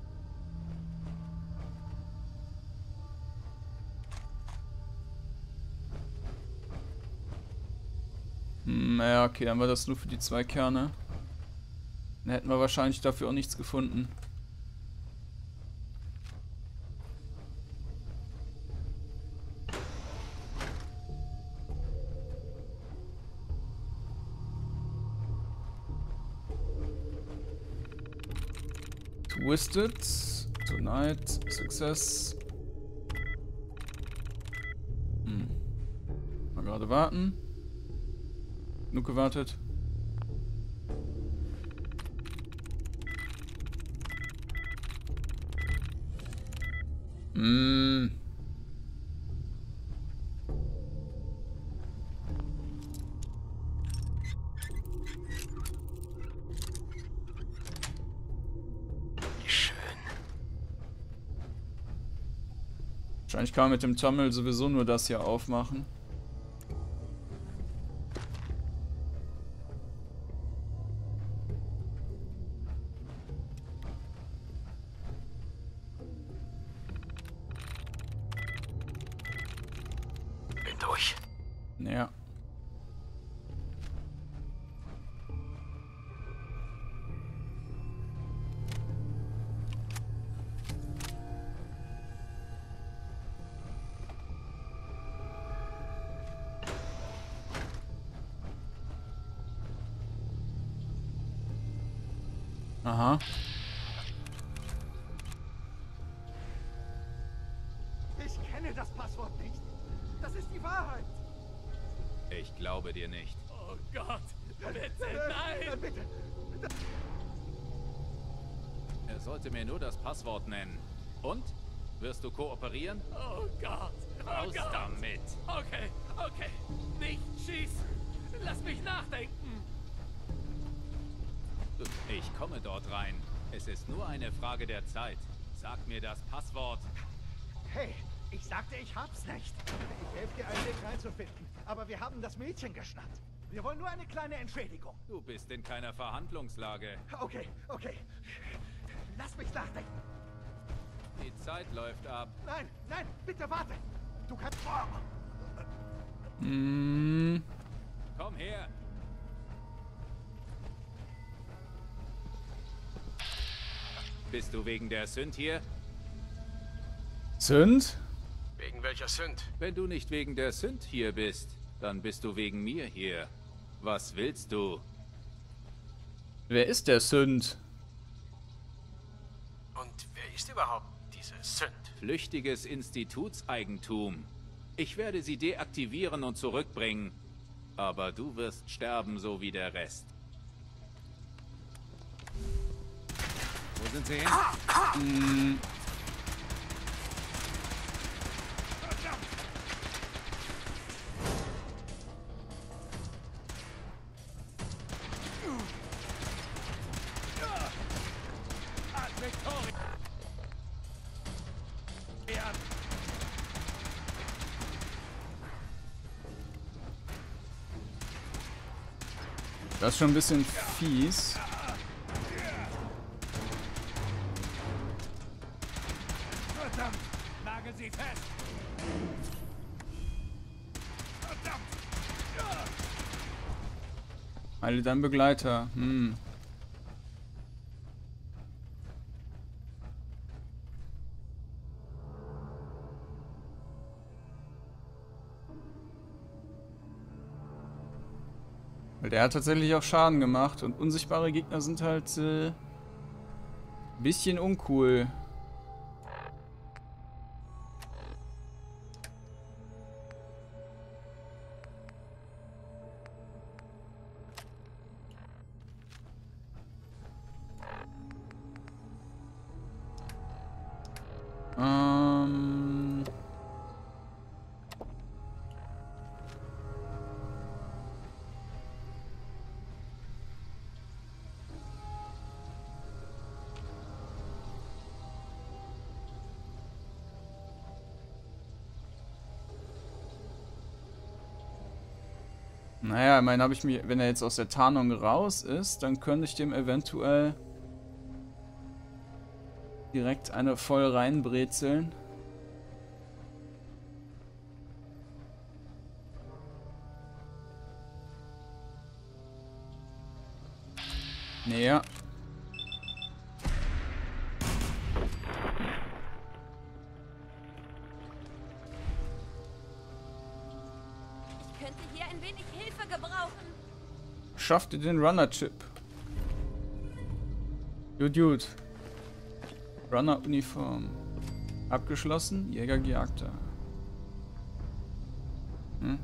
Hm, ja, okay, dann war das nur für die zwei Kerne. Dann hätten wir wahrscheinlich dafür auch nichts gefunden. Twisted, Tonight, Success. Hm. Mal gerade warten. Genug gewartet. Hm. Wahrscheinlich kann man mit dem Terminal sowieso nur das hier aufmachen. Bin durch. Ja. Aha. Ich kenne das Passwort nicht. Das ist die Wahrheit. Ich glaube dir nicht. Oh Gott, bitte, nein! Bitte. Er sollte mir nur das Passwort nennen. Und? Wirst du kooperieren? Oh Gott, oh Raus Gott. damit. Okay, okay. Nicht schießen. Lass mich nachdenken. Ich komme dort rein. Es ist nur eine Frage der Zeit. Sag mir das Passwort. Hey, ich sagte, ich hab's nicht. Ich helfe dir, einen Weg reinzufinden. Aber wir haben das Mädchen geschnappt. Wir wollen nur eine kleine Entschädigung. Du bist in keiner Verhandlungslage. Okay, okay. Lass mich nachdenken. Die Zeit läuft ab. Nein, nein, bitte warte. Du kannst... Hm. Komm her. Bist du wegen der Sünd hier? Sünd? Wegen welcher Sünd? Wenn du nicht wegen der Sünd hier bist, dann bist du wegen mir hier. Was willst du? Wer ist der Sünd? Und wer ist überhaupt diese Sünd? Flüchtiges Institutseigentum. Ich werde sie deaktivieren und zurückbringen. Aber du wirst sterben, so wie der Rest. Wo sind sie hin? Hm. Das ist schon ein bisschen fies. Verdammt! Nagel sie fest! Verdammt! Alle dein Begleiter. Hm. Weil der hat tatsächlich auch Schaden gemacht und unsichtbare Gegner sind halt äh, ein bisschen uncool. Ähm... Naja, ich meine, habe ich mich, wenn er jetzt aus der Tarnung raus ist, dann könnte ich dem eventuell direkt eine voll reinbrezeln. Naja. Ich könnte hier ein wenig Hilfe gebrauchen. Schafft ihr den Runner-Chip? Gut, gut. Runner-Uniform. Abgeschlossen. Jäger, Gejagter. Hm?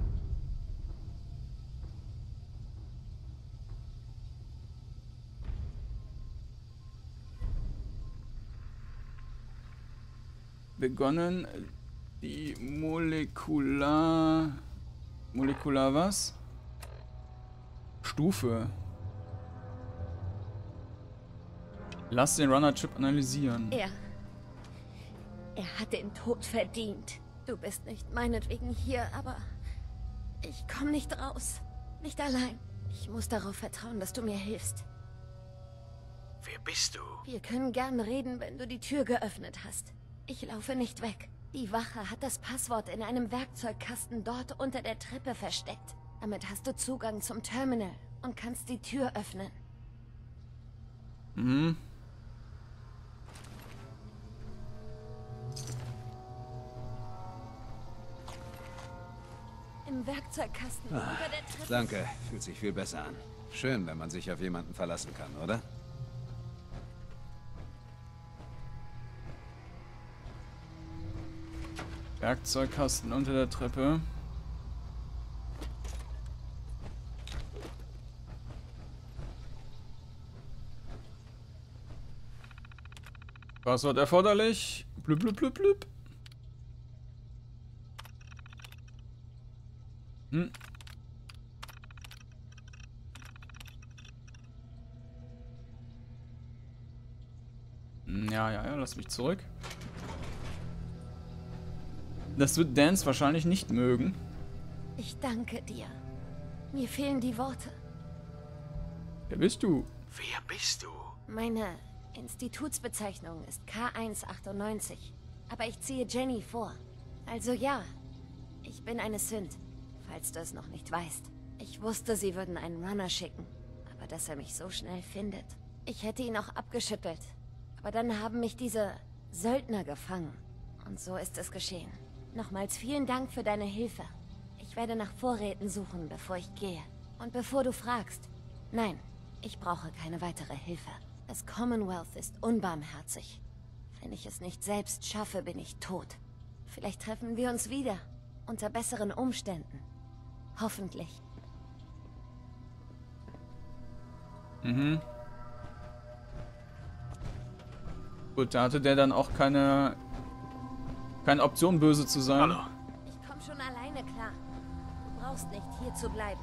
Begonnen die Molekular... Molekular was? Stufe. Lass den Runner-Chip analysieren. Er... Er hat den Tod verdient. Du bist nicht meinetwegen hier, aber... Ich komme nicht raus. Nicht allein. Ich muss darauf vertrauen, dass du mir hilfst. Wer bist du? Wir können gern reden, wenn du die Tür geöffnet hast. Ich laufe nicht weg. Die Wache hat das Passwort in einem Werkzeugkasten dort unter der Treppe versteckt. Damit hast du Zugang zum Terminal und kannst die Tür öffnen. Mhm. Im Werkzeugkasten Ah, unter der Treppe. danke, fühlt sich viel besser an. Schön, wenn man sich auf jemanden verlassen kann, oder? Werkzeugkasten unter der Treppe. Passwort erforderlich. Blub, blub, blub, blub. Hm. Ja, ja, ja, lass mich zurück. Das wird Dance wahrscheinlich nicht mögen. Ich danke dir. Mir fehlen die Worte. Wer bist du? Wer bist du? Meine Institutsbezeichnung ist K eins achtundneunzig. Aber ich ziehe Jenny vor. Also ja, ich bin eine Synth, falls du es noch nicht weißt. Ich wusste, sie würden einen Runner schicken. Aber dass er mich so schnell findet. Ich hätte ihn auch abgeschüttelt. Aber dann haben mich diese Söldner gefangen. Und so ist es geschehen. Nochmals vielen Dank für deine Hilfe. Ich werde nach Vorräten suchen, bevor ich gehe. Und bevor du fragst, nein, ich brauche keine weitere Hilfe. Das Commonwealth ist unbarmherzig. Wenn ich es nicht selbst schaffe, bin ich tot. Vielleicht treffen wir uns wieder. Unter besseren Umständen. Hoffentlich. Mhm. Gut, da hatte der dann auch keine... Keine Option, böse zu sein. Hallo. Ich komme schon alleine klar. Du brauchst nicht hier zu bleiben.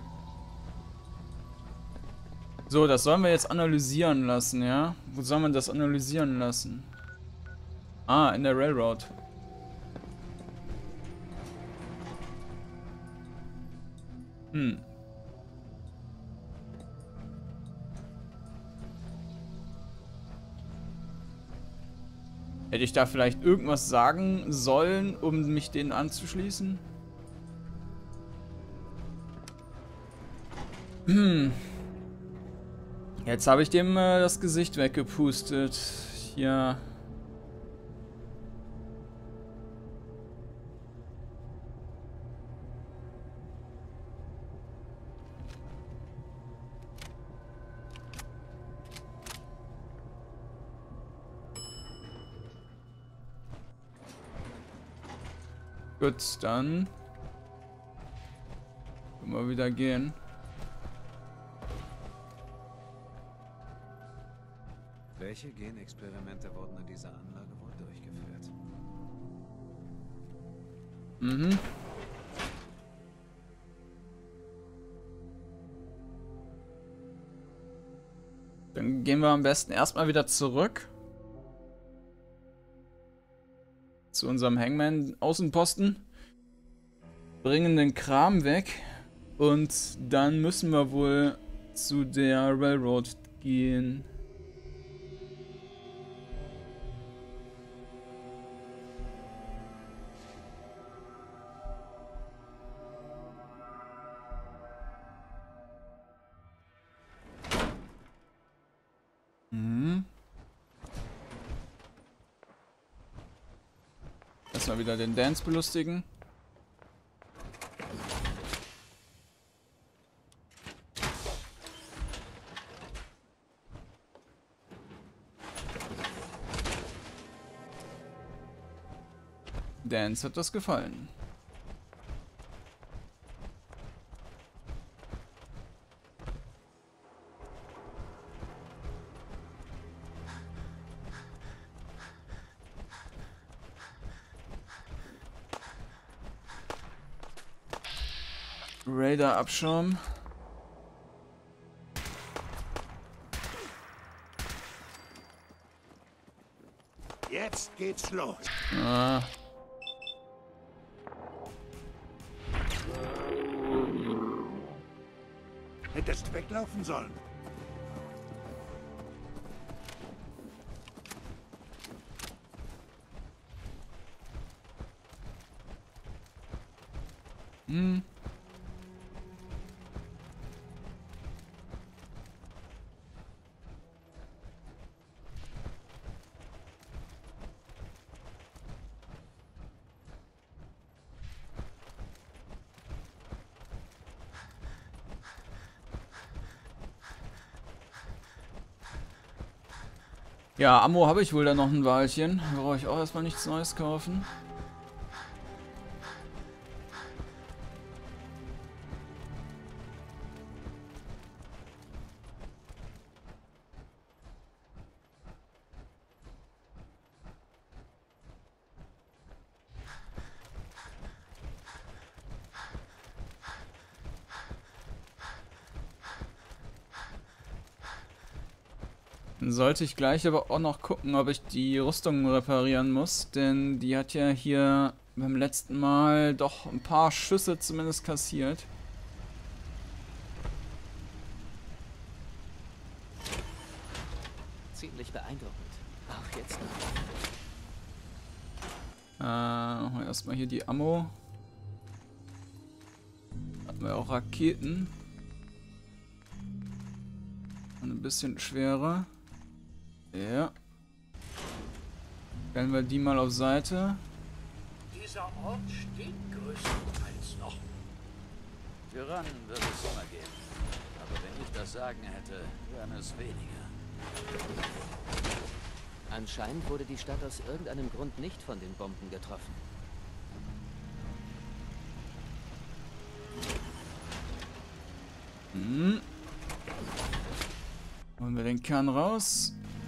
So, das sollen wir jetzt analysieren lassen, ja? Wo soll man das analysieren lassen? Ah, in der Railroad. Hm. Hätte ich da vielleicht irgendwas sagen sollen, um mich denen anzuschließen? Hm. Jetzt habe ich dem äh, das Gesicht weggepustet. Ja. Gut, dann können wir wieder gehen. Welche Genexperimente wurden in dieser Anlage wohl durchgeführt? Mhm. Dann gehen wir am besten erstmal wieder zurück zu unserem Hangman-Außenposten, bringen den Kram weg und dann müssen wir wohl zu der Railroad gehen. Mhm. Erstmal wieder den Dance belustigen. Dance hat das gefallen. Raider Abschaum. Jetzt geht's los. Ah. Hättest weglaufen sollen. Hm. Ja, Ammo habe ich wohl dann noch ein Weilchen. Brauche ich auch erstmal nichts Neues kaufen. Dann sollte ich gleich aber auch noch gucken, ob ich die Rüstung reparieren muss, denn die hat ja hier beim letzten Mal doch ein paar Schüsse zumindest kassiert. Ziemlich beeindruckend. Auch jetzt noch. Äh, erstmal hier die Ammo. Hatten wir auch Raketen. Und ein bisschen schwerer. Ja. Stellen wir die mal auf Seite. Dieser Ort steht größtenteils noch. Tyrannen wird es immer geben. Aber wenn ich das Sagen hätte, wären es weniger. Anscheinend wurde die Stadt aus irgendeinem Grund nicht von den Bomben getroffen. Hm. Holen wir den Kern raus.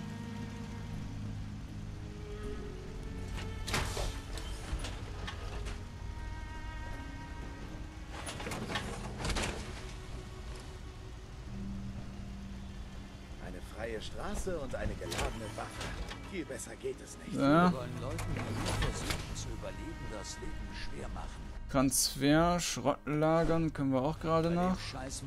Eine freie Straße und eine geladene Waffe. Viel besser geht es nicht. Ja. Wir wollen Leuten, die nur versuchen zu überleben, das Leben schwer machen. Transfer, Schrott lagern, können wir auch gerade noch.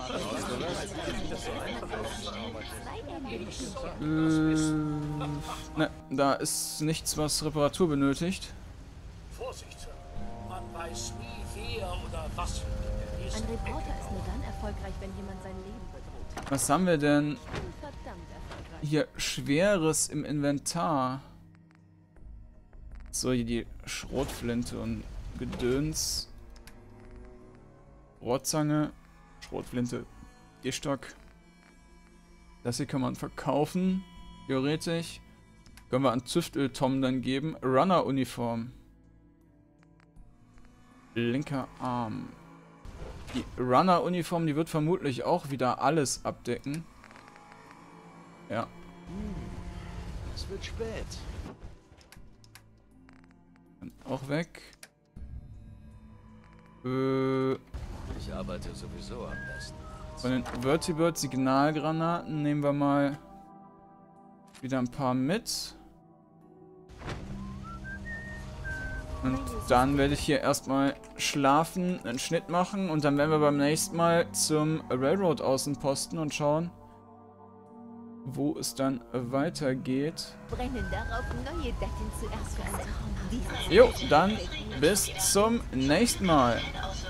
Äh, ne, da ist nichts, was Reparatur benötigt. Vorsicht, Sir. Man weiß nie, wer oder was. Ein Reporter ist nur dann erfolgreich, wenn jemand sein Leben bedroht. Was haben wir denn Verdammt erfolgreich. hier Schweres im Inventar? So, hier die Schrotflinte und Gedöns. Rohrzange, Schrotflinte, Gehstock. Das hier kann man verkaufen, theoretisch. Können wir an Züftöl Tom dann geben. Runner-Uniform. Linker Arm. Die Runner-Uniform, die wird vermutlich auch wieder alles abdecken. Ja. Es wird spät. Dann auch weg. Äh, Ich arbeite sowieso am besten. von den Vertibird Signalgranaten nehmen wir mal wieder ein paar mit. Und dann werde ich hier erstmal schlafen, einen Schnitt machen und dann werden wir beim nächsten Mal zum Railroad-Außenposten und schauen, wo es dann weitergeht. Brennen darauf, neue Daten zuerst für einen Traum. Jo, dann bis zum nächsten Mal.